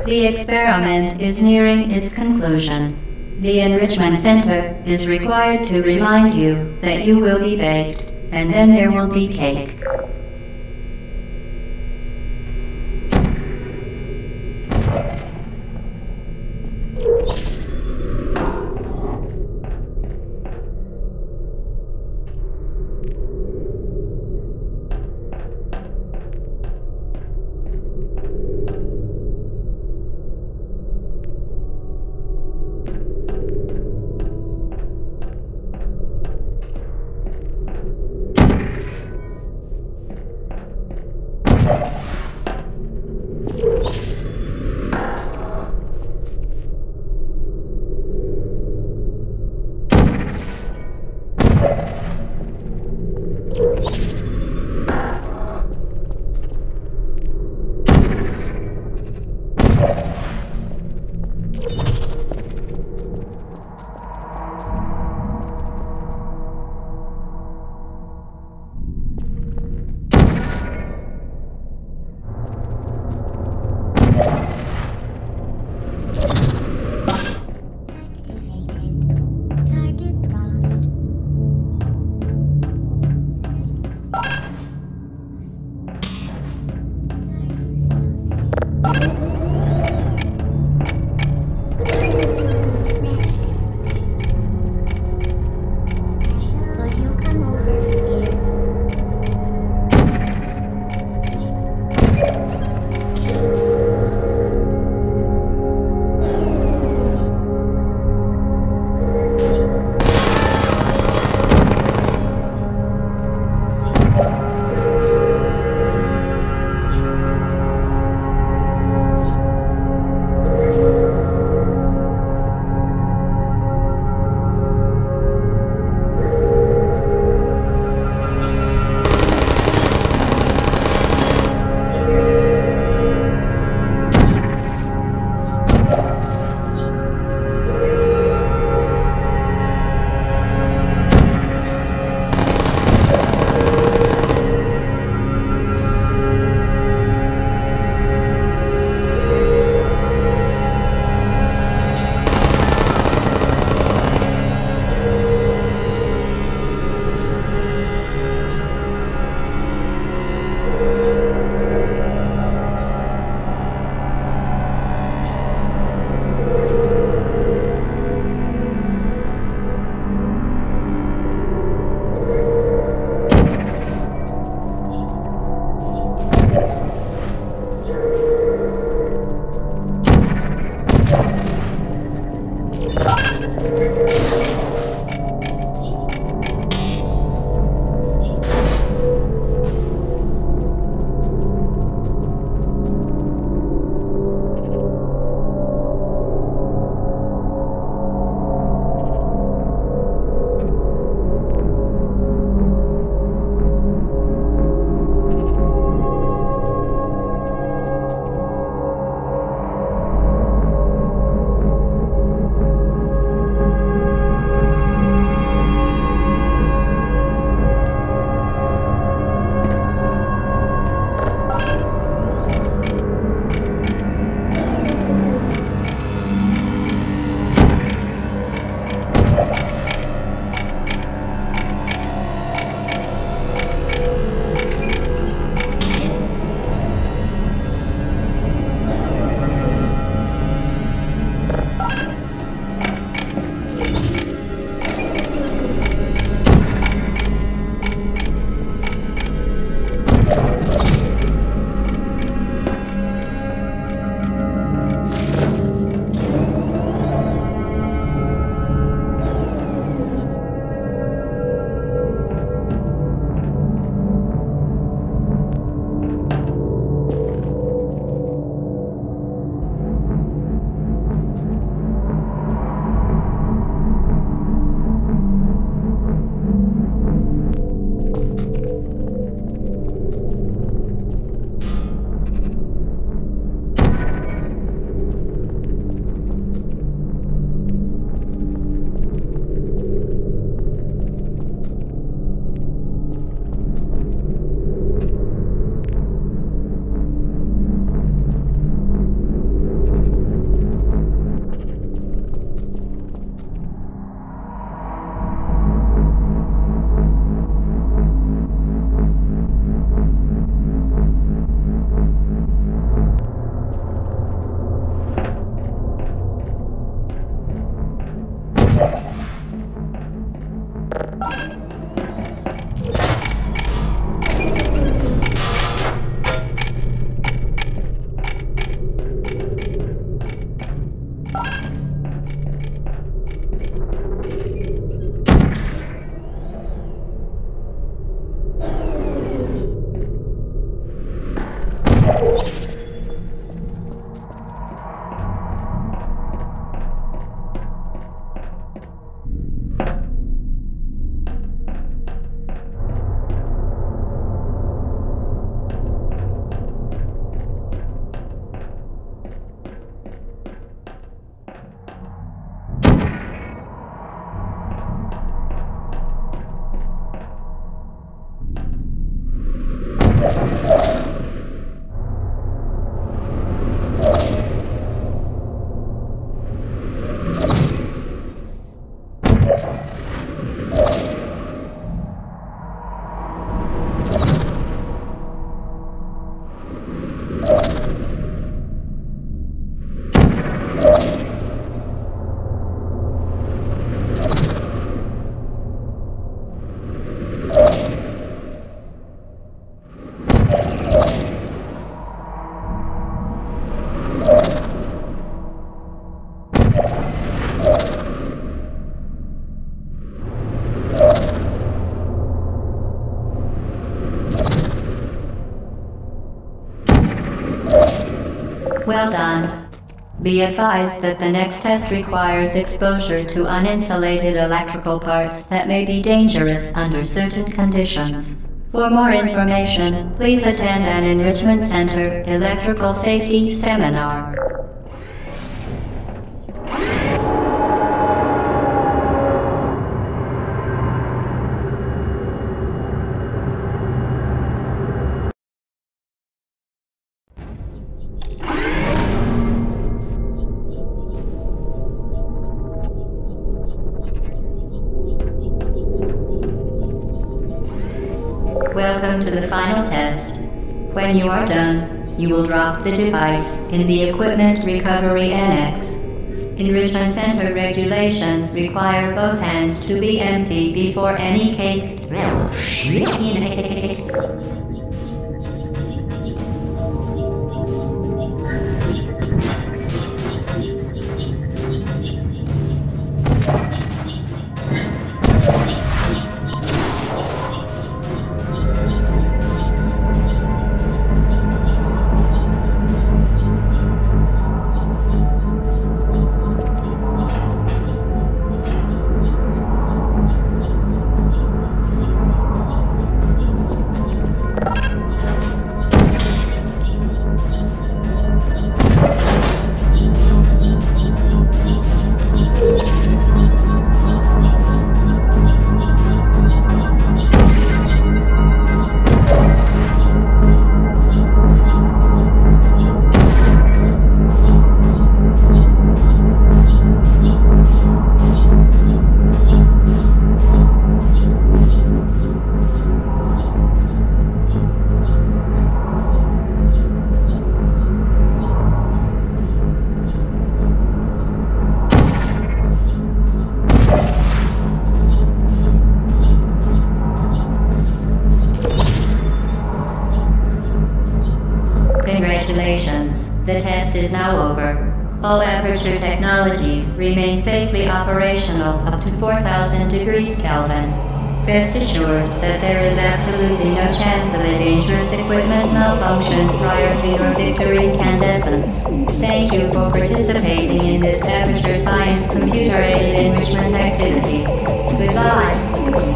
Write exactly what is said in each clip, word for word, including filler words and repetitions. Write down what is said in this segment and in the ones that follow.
The experiment is nearing its conclusion. The Enrichment Center is required to remind you that you will be baked, and then there will be cake. Well done. Be advised that the next test requires exposure to uninsulated electrical parts that may be dangerous under certain conditions. For more information, please attend an Enrichment Center Electrical Safety Seminar. Welcome to the final test. When you are done, you will drop the device in the Equipment Recovery Annex. Enrichment Center regulations require both hands to be empty before any cake... Congratulations. The test is now over. All Aperture technologies remain safely operational up to four thousand degrees Kelvin. Rest assured that there is absolutely no chance of a dangerous equipment malfunction prior to your victory incandescence. Thank you for participating in this Aperture Science computer-aided enrichment activity. Goodbye.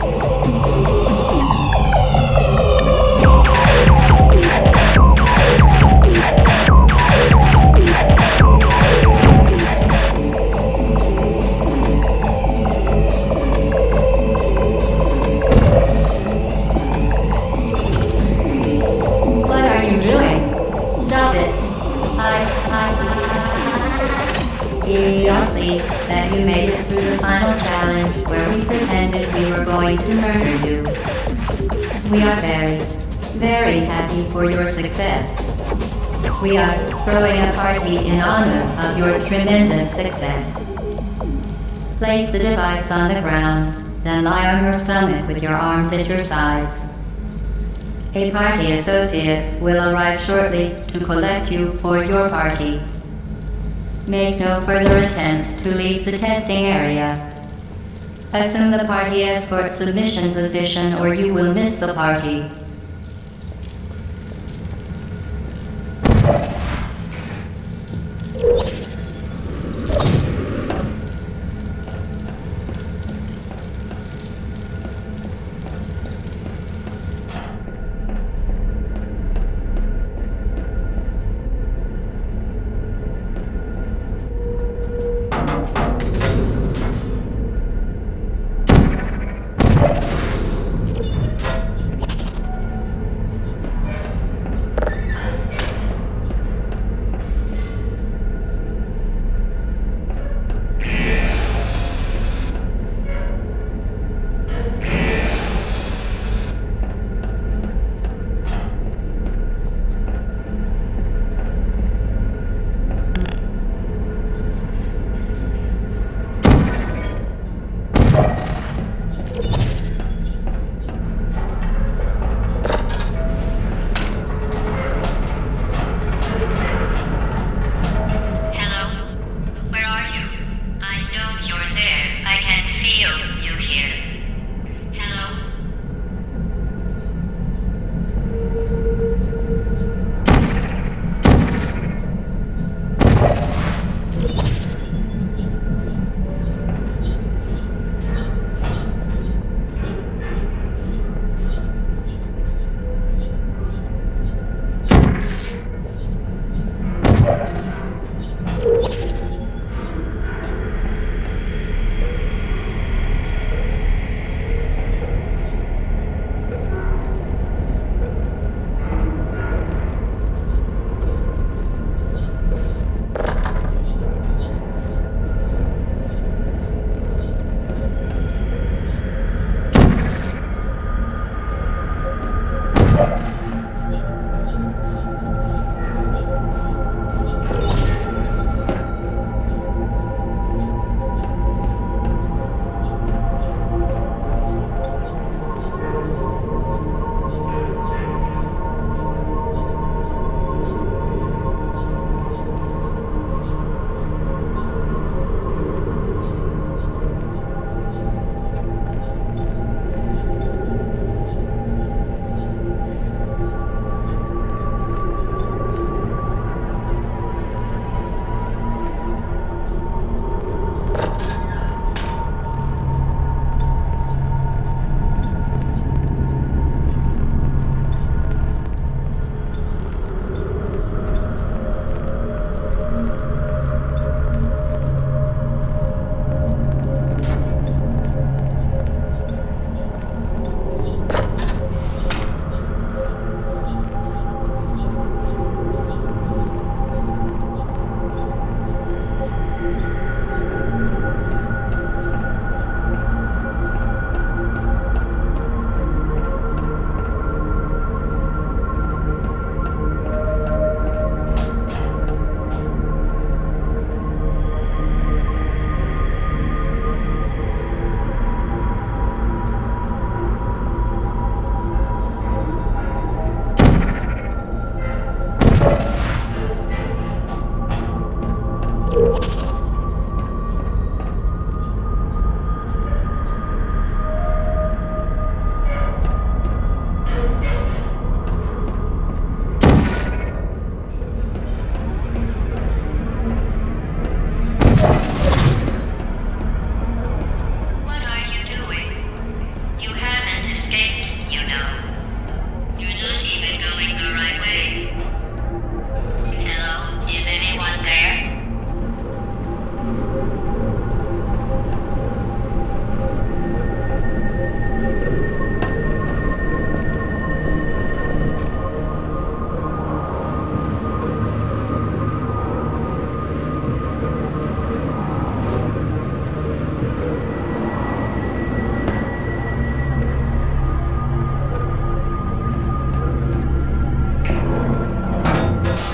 We are pleased that you made it through the final challenge where we pretended we were going to murder you. We are very, very happy for your success. We are throwing a party in honor of your tremendous success. Place the device on the ground, then lie on your stomach with your arms at your sides. A party associate will arrive shortly to collect you for your party. Make no further attempt to leave the testing area. Assume the party escort submission position or you will miss the party.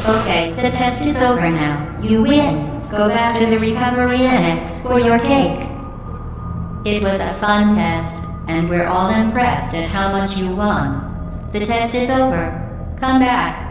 Okay, the test is over now. You win. Go back to the recovery annex for your cake. It was a fun test, and we're all impressed at how much you won. The test is over. Come back.